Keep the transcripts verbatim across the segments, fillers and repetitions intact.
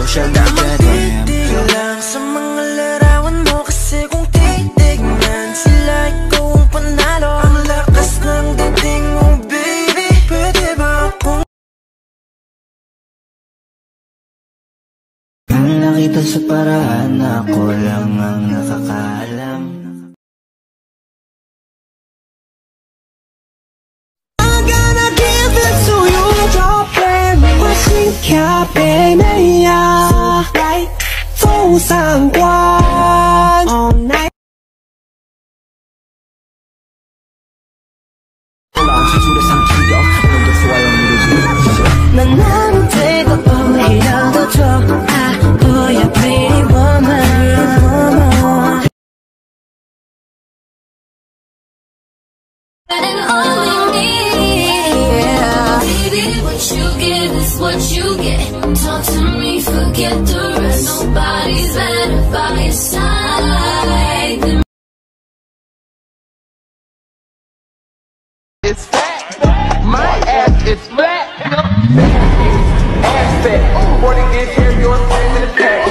siya nagdadam. Lang sa mga larawan mo kasi kung titignan sila ikaw ang panalo. Ang lakas ng dating mo baby, pwede ba akong Ang nakita sa paraan na ako lang ang nakakaalam. I'm gonna give it to you, drop it. 我心跳被美呀，走三关 all night。 난 나는 되고 오히려도 좋아 보여 pretty woman. And all we need, yeah. Baby, what you give is what you get. Talk to me, forget the rest. Nobody's better by your side than It's fat. My ass is flat. Ass fat. forty gets heavy on ten in the pack.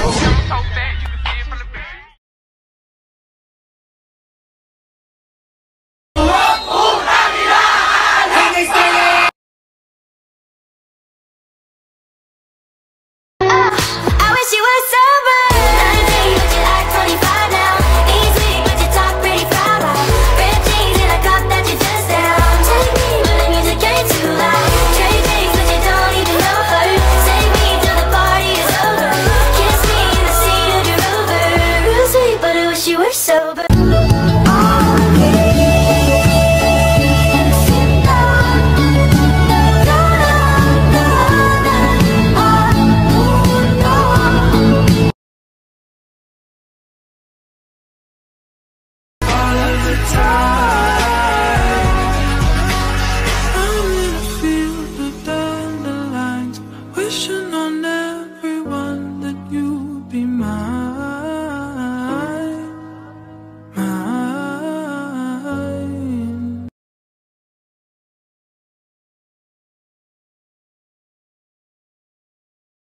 I wish you were sober. nineteen, but you like twenty-five now. Easy, but you talk pretty proud. Red jeans and a cup that you just down. Take me, but the music ain't too loud. Trade things, but you don't even know her. Save me till the party is over. Kiss me in the seat of your Rover. Real sweet, but I wish you were sober. Time